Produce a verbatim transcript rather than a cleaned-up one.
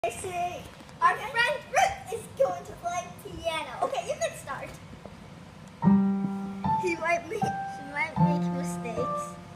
Today, our friend Ruth is going to play piano. Okay, you can start. He might make, she might make mistakes.